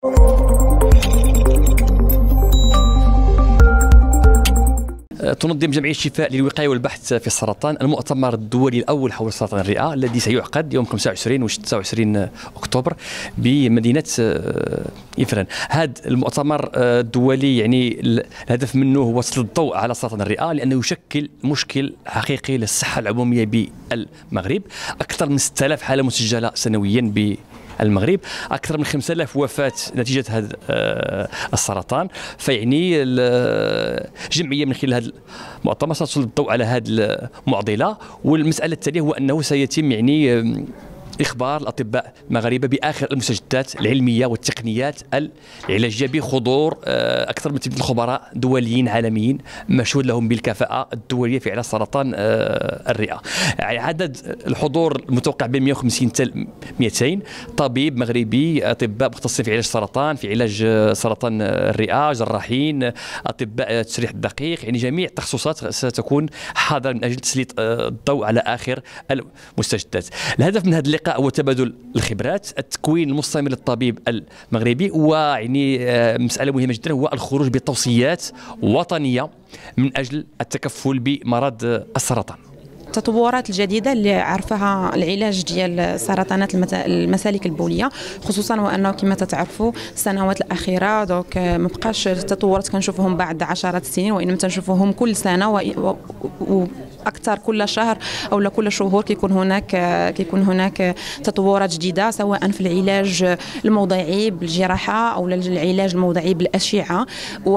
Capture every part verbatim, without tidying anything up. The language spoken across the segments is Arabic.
تنظم جمعية الشفاء للوقاية والبحث في السرطان المؤتمر الدولي الأول حول سرطان الرئة الذي سيعقد يوم خمسة وعشرين و ستة وعشرين أكتوبر بمدينة إفران. هذا المؤتمر الدولي يعني الهدف منه هو تسليط الضوء على سرطان الرئة لأنه يشكل مشكل حقيقي للصحة العمومية بالمغرب. أكثر من ستة آلاف حالة مسجلة سنويا ب المغرب، أكثر من خمسة آلاف وفاة نتيجة هذا السرطان. فيعني الجمعية من خلال هذا المؤتمر ستسلط الضوء على هذه المعضلة. والمسألة التالية هو أنه سيتم يعني إخبار الأطباء المغاربة بآخر المستجدات العلمية والتقنيات العلاجية بحضور أكثر من ثمانية خبراء دوليين عالميين مشهود لهم بالكفاءة الدولية في علاج سرطان الرئة. عدد الحضور المتوقع بين مئة وخمسين حتى مئتين طبيب مغربي، أطباء مختصين في علاج السرطان، في علاج سرطان الرئة، جراحين، أطباء التشريح الدقيق، يعني جميع التخصصات ستكون حاضرة من أجل تسليط الضوء على آخر المستجدات. الهدف من هذا اللقاء هو تبادل الخبرات، التكوين المستمر للطبيب المغربي، ويعني مسألة مهمة جدا هو الخروج بتوصيات وطنية من أجل التكفل بمرض السرطان. التطورات الجديده اللي عرفها العلاج ديال سرطانات المسالك البوليه خصوصا، وانه كما تعرفوا السنوات الاخيره دوك ما بقاش التطورات كنشوفهم بعد عشرات السنين، وانما تنشوفوهم كل سنه و... و... اكثر كل شهر او كل شهور كيكون هناك كيكون هناك تطورات جديده، سواء في العلاج الموضعي بالجراحه او العلاج الموضعي بالاشعه،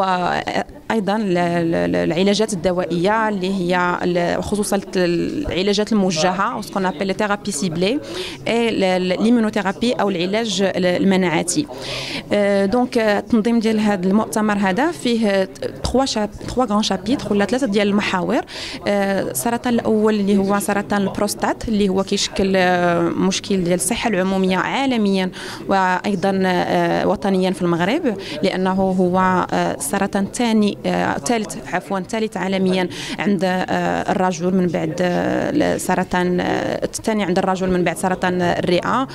وايضا العلاجات الدوائيه اللي هي خصوصا العلاجات الموجهه سكون ابل ثيرابي سيبلي اي ليمونوثيرابي او العلاج المناعتي. دونك التنظيم ديال هذا المؤتمر هذا فيه ثلاثة شاب ثلاثة غران شابيتر ولا ثلاثه ديال المحاور. السرطان الاول اللي هو سرطان البروستات اللي هو كيشكل مشكل ديال الصحه العموميه عالميا وايضا وطنيا في المغرب، لانه هو السرطان الثاني ثالث عفوا ثالث عالميا عند الرجل من بعد السرطان الثاني عند الرجل من بعد سرطان الرئه.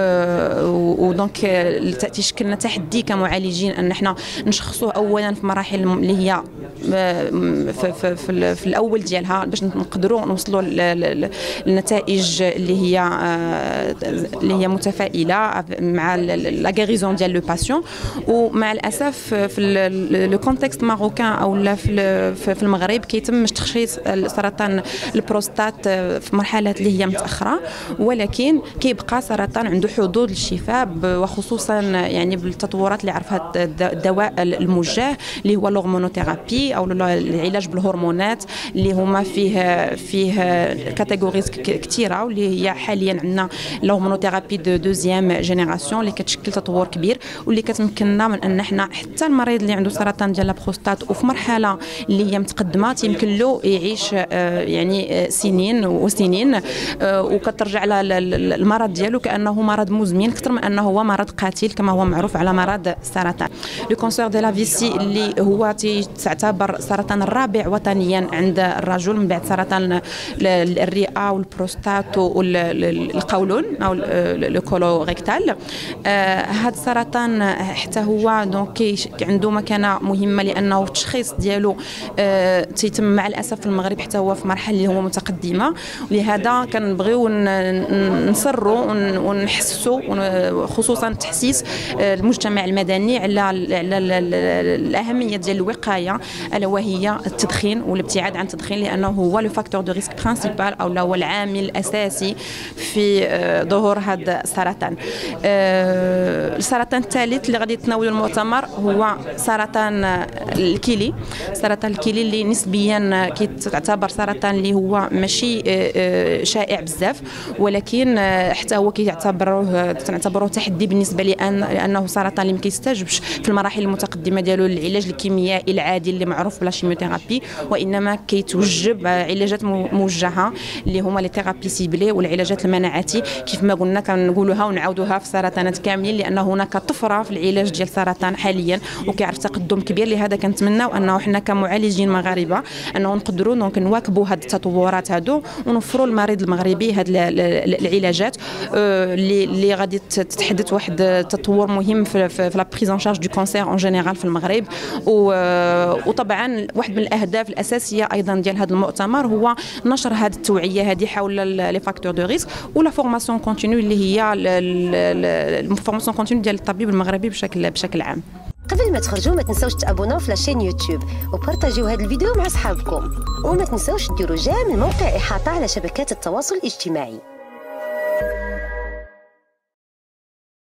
ودونك تشكل لنا تحدي كمعالجين ان احنا نشخصوه اولا في مراحل اللي هي في, في, في, في الاول ديالها باش نقدروا نوصلوا للنتائج اللي هي اللي هي متفائله مع لا غاريزون ديال لو باسيون. ومع الاسف في لو كونتكست ماروكان او لا في في المغرب كيتم تشخيص سرطان البروستات في مرحلات اللي هي متاخره، ولكن كيبقى سرطان عنده حظوظ للشفاء، وخصوصا يعني بالتطورات اللي عرفها الدواء الموجه اللي هو الهرمونوثيرابي او العلاج بالهرمونات اللي هما فيه فيه كاتيجوريز كثيره، واللي هي حاليا عندنا الهرمونوثيرابي دو دوزيام جينيراسيون اللي كتشكل تطور كبير واللي كتمكننا من ان احنا حتى المريض اللي عنده سرطان ديال البروستات وفي مرحله اللي هي متقدمه يمكن له يعيش يعني سنين وسنين وكترجع المرض ديالو كانه مرض مزمن اكثر من انه هو مرض قاتل كما هو معروف على مرض السرطان. لو كونسير دو لا فيسي اللي هو تعتبر السرطان الرابع وطنيا عند الرجل من بعد سرطان الرئه والبروستات والقولون او الكولوريكتال. هذا السرطان حتى هو دونك عنده مكانه مهمه لانه التشخيص ديالو تيتم مع الاسف في المغرب حتى هو في مرحله اللي هو متقدمه، ولهذا كنبغيو نصروا ونحسوا خصوصا تحسيس المجتمع المدني على على الاهميه ديال الوقايه، الا وهي التدخين والابتعاد عن التدخين، لانه هو لو فاكتور دو ريسك برينسيبال او هو العامل الاساسي في ظهور هذا السرطان. السرطان الثالث اللي غادي يتناول المؤتمر هو سرطان الكلي. سرطان الكلي اللي نسبيا كيتعتبر سرطان اللي هو ماشي شائع بزاف، ولكن حتى هو كيعتبروه تعتبروه تحدي بالنسبه لان لانه سرطان اللي ما كيستجبش في المراحل المتقدمه ديالو العلاج الكيميائي العادي اللي معروف بلا شيميوثيرابي، وانما كيتوجب علاجات موجهه اللي هما لي ثيرابي سيبلي والعلاجات المناعتي كيف ما قلنا كنقولوها ونعاودوها في سرطانات كاملين، لان هناك طفره في العلاج ديال السرطان حاليا وكيعرف تقدم كبير. لهذا كنتمنى نتمناو انه حنا كمعالجين مغاربه انه نقدروا دونك نواكبوا هاد التطورات هادو ونوفروا للمريض المغربي هاد العلاجات اللي اللي غادي تحدث واحد التطور مهم في في لا بريزون شارج دو كونسير اون جينيرال في المغرب. وطبعا واحد من الاهداف الاساسيه ايضا ديال هذا المؤتمر هو نشر هذه التوعيه هذه حول لي فاكتور دو ريسك ولا فورماسيون كونتينيو اللي هي الفورماسيون كونتينيو ديال الطبيب المغربي بشكل بشكل عام. قبل ما تخرجوا ما تنساوش تابوناو في لاشين يوتيوب وبارطاجيو هذا الفيديو مع اصحابكم، وما تنساوش ديروا جيم الموقع احاطه على شبكات التواصل الاجتماعي.